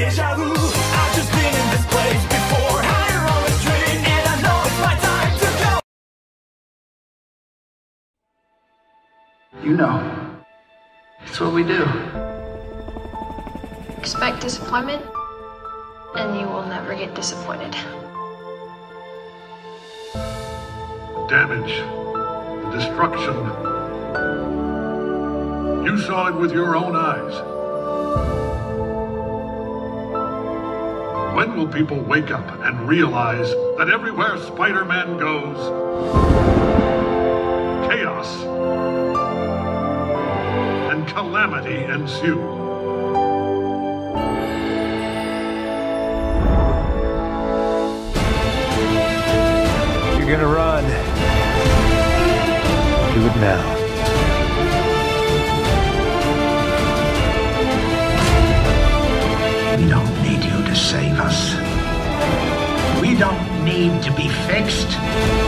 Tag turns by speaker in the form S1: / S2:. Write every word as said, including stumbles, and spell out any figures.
S1: deja vu. I've just been in this place before. Higher on the street, and I know it's my time to go.
S2: You know, it's what we do.
S3: Expect disappointment, and you will never get disappointed.
S4: The damage, the destruction. You saw it with your own eyes. When will people wake up and realize that everywhere Spider-Man goes, chaos and calamity ensue?
S5: You're gonna run. Do it now.
S2: We don't need you to save us. We don't need to be fixed.